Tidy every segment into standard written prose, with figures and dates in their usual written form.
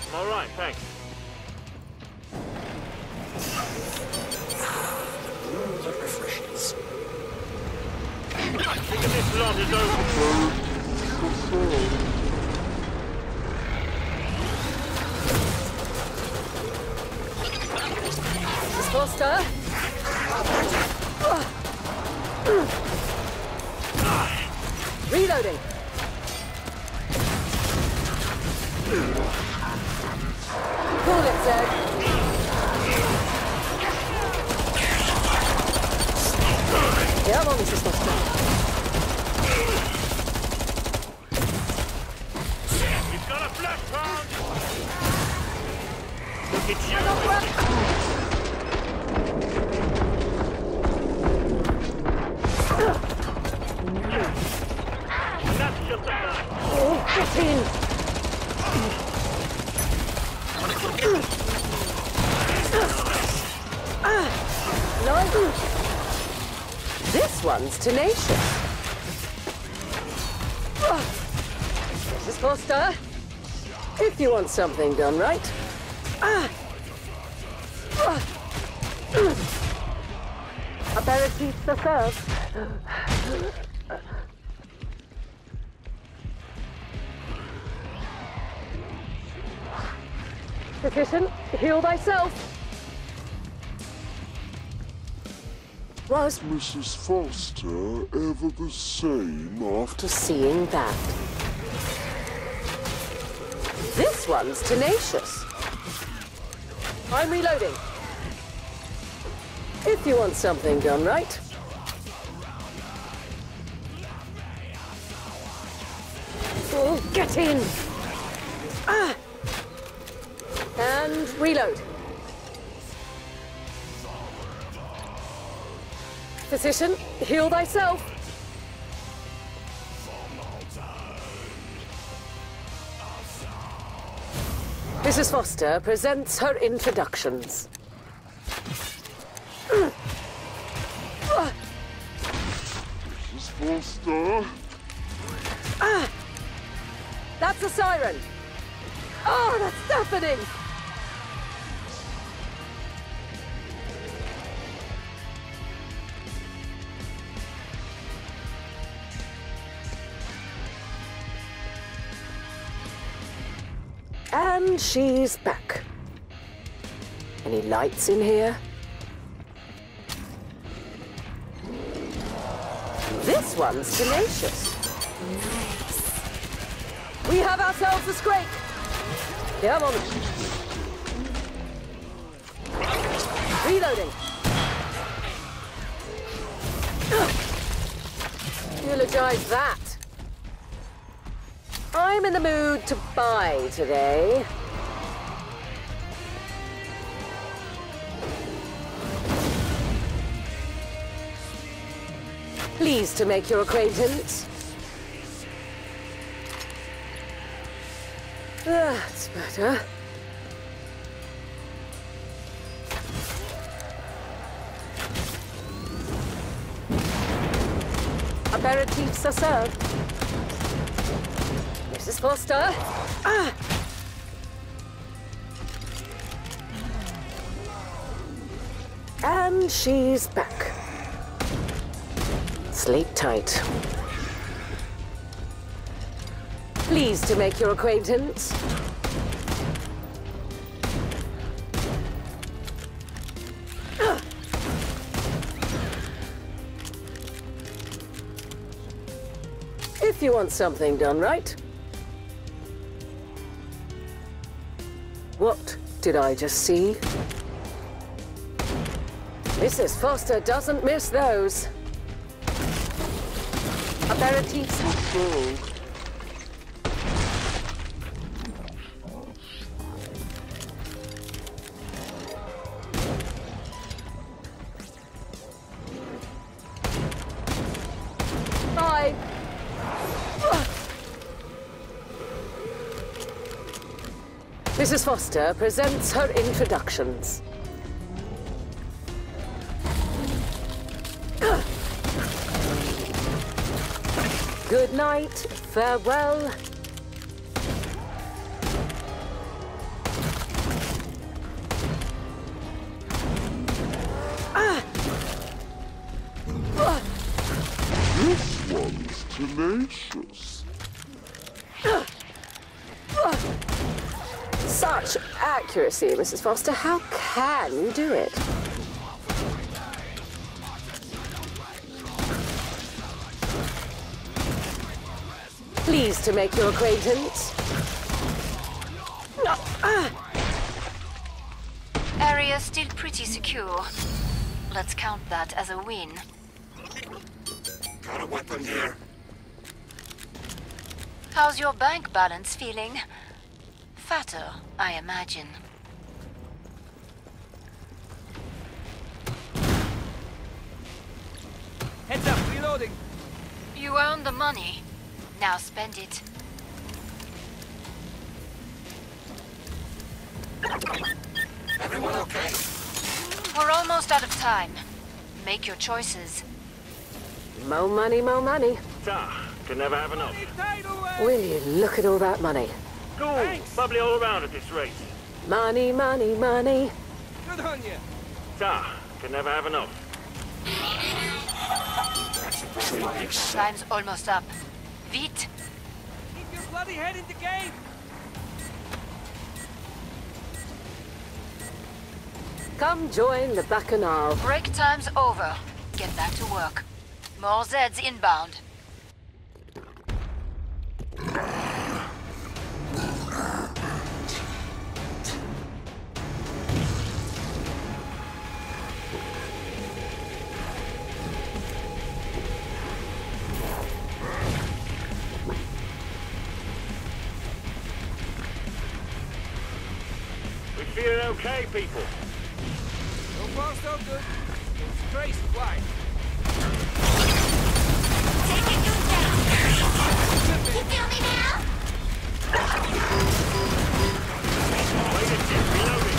All right, thanks. Room that refreshes. I think this lot is over. Foster. Reloading. Pull it, Zed. Yeah, I'm on, Mrs. Foster. We've got a flash pound. Look at you. That's just a flash. Oh, get in. No. This one's tenacious. Mrs. Foster, if you want something done right. Aperitifs are served. Physician, heal thyself. Was Mrs. Foster ever the same after seeing that? This one's tenacious. I'm reloading. If you want something done right. Oh, get in! And reload. Physician, heal thyself. Mrs. Foster presents her introductions. Mrs. Foster? That's a siren. Oh, that's happening. And she's back. Any lights in here? This one's tenacious. Nice. We have ourselves a scrape. Yeah, I'm on it. Reloading. Eulogize that. I'm in the mood to buy today. Pleased to make your acquaintance. That's better. Aperitifs are served. Mrs. Foster. And she's back. Sleep tight. Pleased to make your acquaintance. If you want something done right. What did I just see? Mrs. Foster doesn't miss those. Aperitifs are full. Bye. Mrs. Foster presents her introductions. Good night, farewell. tenacious. Such accuracy, Mrs. Foster. How can you do it? Pleased to make your acquaintance. Area still pretty secure. Let's count that as a win. Got a weapon here. How's your bank balance feeling? Fatter, I imagine. Heads up, reloading. You earned the money. Now spend it. Everyone okay? We're almost out of time. Make your choices. More money, more money. Can never have enough. Tidal wave. Will you look at all that money? Cool. Bubbly all around at this rate. Money, money, money. Good on you. Can never have enough. Time's almost up. Vite! Keep your bloody head in the game. Come join the Bacchanal. Break time's over. Get back to work. More Zeds inbound. We feeling okay, people? So far, so good. Trace, why? Taking you down! You feel me now? Wait a sec, reloading.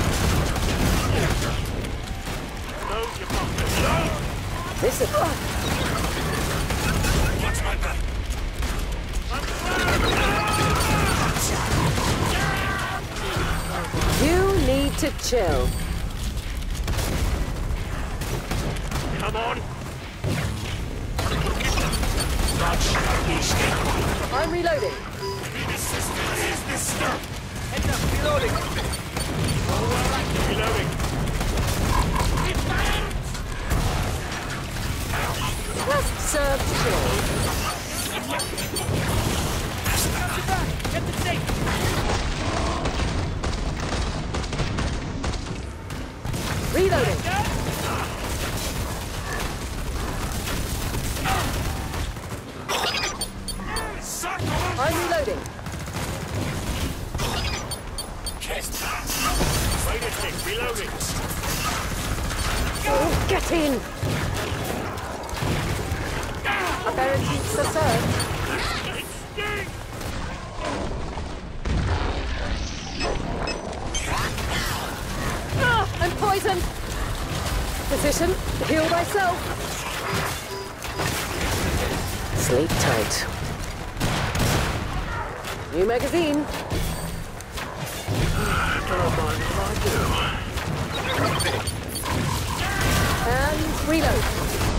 Load your pockets. Load! This is... Watch my back. You need to chill. Come on. I'm reloading. Heads up, reloading. Reloading. Just serve chill. Got your back. Get the safe. Reloading. I'm reloading. Wait a sec, reloading. Oh, get in. Apparently, so sir. I'm poisoned. Position, heal myself. Sleep tight. New magazine. Don't mind if I do. And reload.